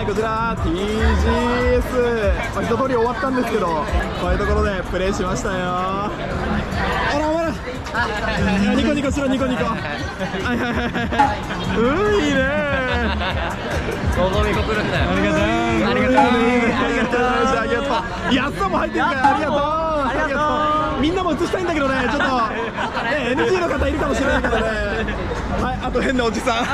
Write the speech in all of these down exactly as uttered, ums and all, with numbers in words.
こちら ティージーエス、まあ、一通り終わったんですけど、こういうところでプレイしましたよ。あらあら、ニコニコしろ、ニコニコ。はいはいはいはい、うん、いいね。 想像見送るんだよ。 ありがとう、 ありがとう、 ありがとう、ありがとう。やっとも入ってるから、ありがとう、ありがとう。みんなも映したいんだけどね、ちょっと、ね、エヌジー の方いるかもしれないけどね。はい、あと変なおじさん。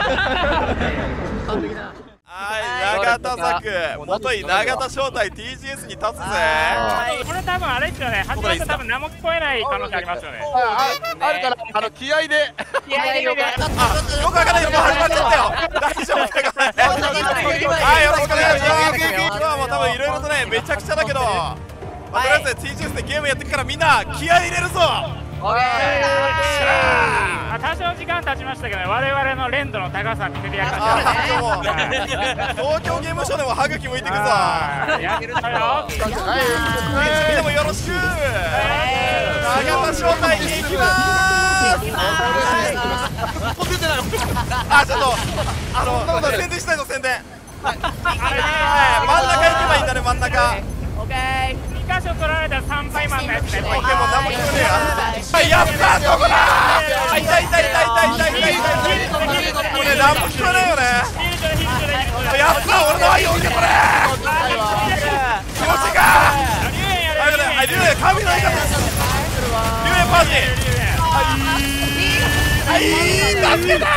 はい、永田作、元い永田正体 ティージーエス に立つぜ。 これ多分あれですよね。始まったら多分何も聞こえない可能性ありますよね。 あるから、あの気合で。 気合で。 よくわかんないけど、もう始まっちゃったよ。大丈夫だからね。はい、よろしくお願いします。今日はもう多分いろいろとね、めちゃくちゃだけど、まあ、とりあえず ティージーエス でゲームやってくからみんな気合い入れるぞ。 まあ多少時間経ちましたけど、我々の連動の高さ見せてやりましょう。 東京ゲームショウでも歯茎向いていくぞ。 やってるぞよ。 みんなもよろしく。永田正体に行きまーす。あ、ちょっとあの宣伝したいの、宣伝。真ん中行けばいいんだね、真ん中。 オッケー。にかしょ取られたさんばいマンのやつね。 もう何も聞こえねえや。やったー、どこだー。痛い痛い痛い痛い痛い痛い痛い。これ何も聞こえないよね。やったー、俺の愛を受け取れ。気持ちいいか。はい、リュウエ神の言い方。リュウエパージ。はい、助けた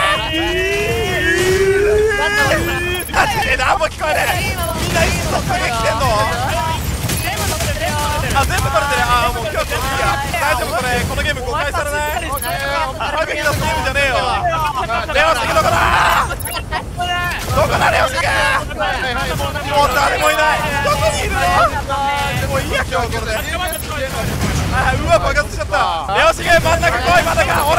ー。マジで何も聞こえない。みんないつそっかけ来てんの。あ、全部取れてる。あ、もう今日こっちや。大丈夫これ、このゲーム誤解されない。歯茎出すゲームじゃねえよ。レオシキどこだ。どこだレオシキ。もう誰もいない。どこにいるの。もういいや今日これで。あ、うわ爆発しちゃった。レオシキ真ん中来い、真ん中。ほら。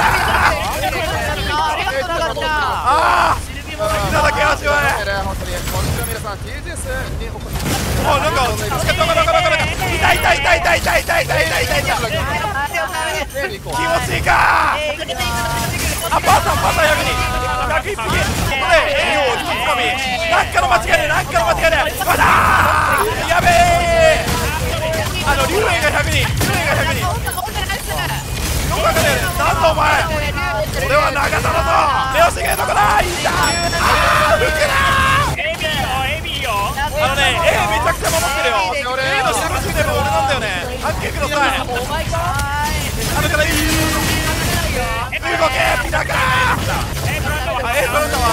ああ。いただきましょう。本当に今週の皆さん ティージーエス にお越し。あ、なんか助けたかなかなかなか。痛い痛い痛い痛い痛い痛い痛い痛い痛い痛い。気持ちいいか。あ、パーさんパーさん役にひゃくいっぴき。ここでようひとつかみ。なんかの間違いね、なんかの間違いね。まだー。やべえ。あのリュウエイがひゃくにん、リュウエイがひゃくにん。よくわかんないよね。なんだお前。俺は永田だぞ。レオシゲどこだ。いた。あー、抜くなー。 エビよ。 あのね、A めちゃくちゃ守ってるよ。A の下口でも俺なんだよね。はっきりください。あのからいい。動けピタカー。あ、A 取れたわ。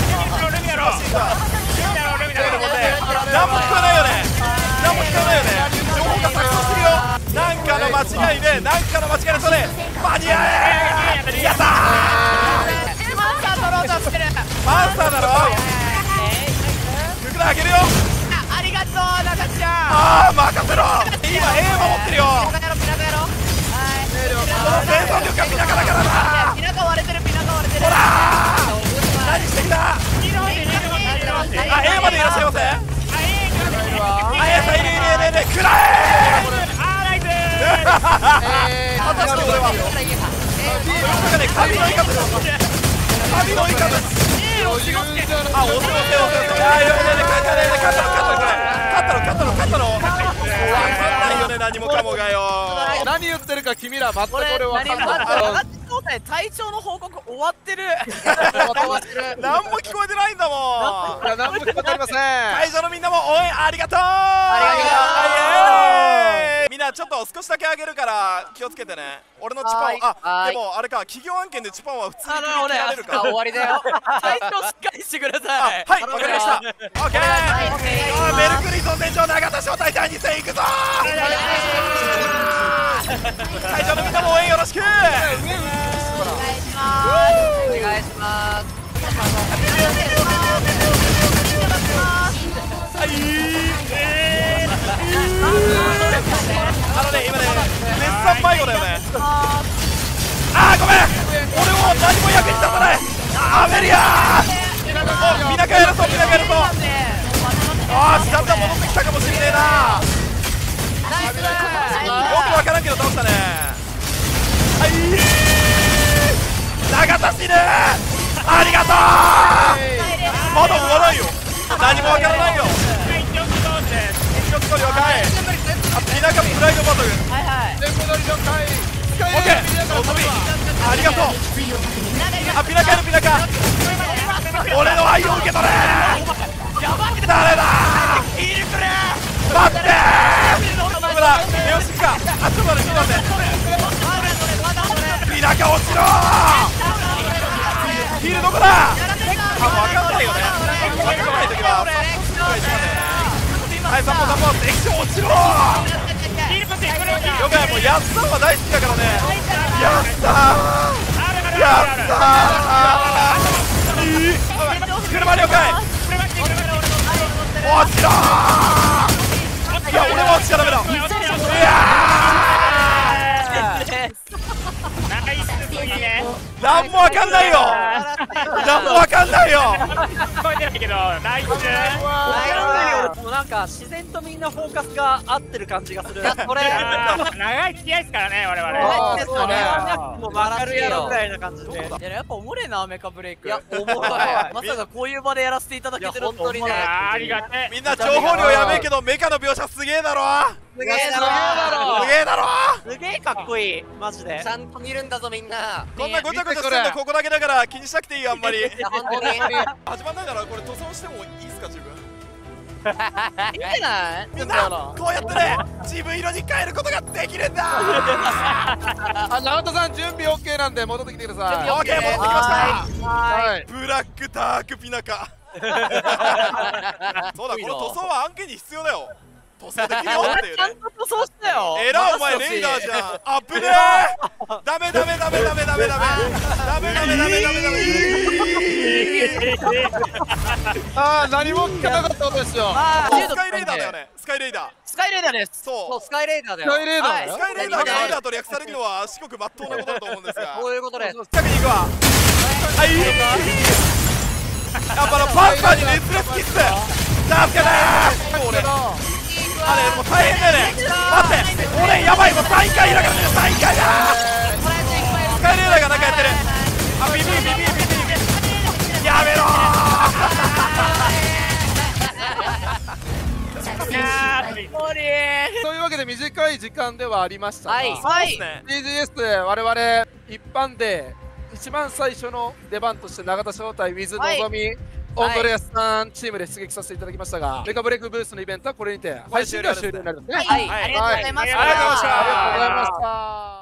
何も聞こえないよね。何も聞こえないよね。情報が錯綜するよ。なんかの間違いで、なんかの間違いでそれ間に合え。やったー。 パンサー取ろうとしてる。 パンサーだろ。抜くな、あげるよ。 ありがとう、ナタちゃん。 ああ、任せろ。今 A 守ってるよ。 ピナカやろ、ピナカやろ。はい。 生存力がピナカだからな。 ピナカ割れてる、ピナカ割れてる。 ほらー。何してきた。あ、A までいらっしゃいませ。あ、A さんいるいるいるいる。食らえ。 あー、ナイスー。 果たして俺は。なんかね、神のイカブス。神のイカブス。あ、押せ押せ押せ押せ。あー、よねね、勝ったね、勝ったの勝ったのこれ。勝ったの勝ったの勝ったの。わかんないよね、何もかもがよ。何言ってるか君ら全く俺わかんない。 隊長の報告終わってる。 何も聞こえてないんだもん。 何も聞こえておりません。 会場のみんなも応援ありがとう。 ありがとう。 みんなちょっと少しだけあげるから気をつけてね。俺のチパン、あ、でもあれか、企業案件でチパンは普通に切られるから。 終わりだよ。隊長しっかりしてください。 はい、わかりました。オッケー。メルクリート戦場永田正体だいに戦いくぞ。会場のみんなも応援よろしく。 お願いします。お願いします。 あのね、今ね、絶賛迷子だよね。あー、ごめん。俺も何も役に立たない。アメリアー。お、みなかやるぞ、みなかやるぞ。あー、だんだん戻ってきたかもしれねえな。よくわからんけど倒したね。はい、永田死ぬ。ありがとう。まだ終わらんよ。何もわからない。 け取れ誰だ待ってーほら目をしかあちょっと待ってちょっと待ってピナカ落ちろーヒールどこだあもう分かんないよね分かんない時ははいサポサポ液晶落ちろーよくないもうやったんは大好きだからねやったーやったーいい車了解落ちろーいや俺も落ちちゃダメだいやなんもわかんないよなんもわかんないよ聞こえてないけどナイスもうなんか自然とみんなフォーカスが合ってる感じがする。 これ長い付き合いですからね我々 長いですよね。 もう曲がるやろぐらいな感じで。 いややっぱおもれえなアメカブレイク。 いやおもろい。まさかこういう場でやらせていただけてる本当にね。 ありがてえ。 みんな情報量やべえけどメカの描写すげえだろすげえだろ。 すげえだろすげえかっこいいマジで。 ちゃんと見るんだぞみんな。 こんなごちゃごちゃしてんのここだけだから気にしなくていいよあんまりいや本当に。いい始まんないならこれ塗装してもいいっすか自分じゃない？ みんなこうやってね自分色に変えることができるんだあ、永田さん準備 オーケー なんで戻ってきてください。 オーケー戻ってきましたはい。 ブラックダークピナカそうだこの塗装は案件に必要だよ塗装できるよっていうねちゃんと塗装したよ。 えらいお前レイダーじゃんあっぶねーダメダメダメダメダメダメダメダメダメダメダメああ、何も聞かなかったことですよ。 ああ、 スカイレーダーだよねスカイレーダースカイレーダーです。 そうそうスカイレーダーだよ。 スカイレーダーだよスカイレーダーがレーダーと略されるのは至極まっとうなことだと思うんですがこういうことです。 近くに行くわはいやっぱあのパンパンに熱烈キッス助けてー俺あれもう大変だよね待って俺やばいもうさんかいだからねさんかいだースカイレーダーが中やってるあビビビビビビビやめろーというわけで短い時間ではありましたが、 はいそうですねティージーエス 我々一般で一番最初の出番として永田招待 with のぞみオンドレアスさんチームで出撃させていただきましたが、メカブレイクブースのイベントはこれにて配信が終了になりますね。 はい、ありがとうございます。 ありがとうございましたありがとうございました。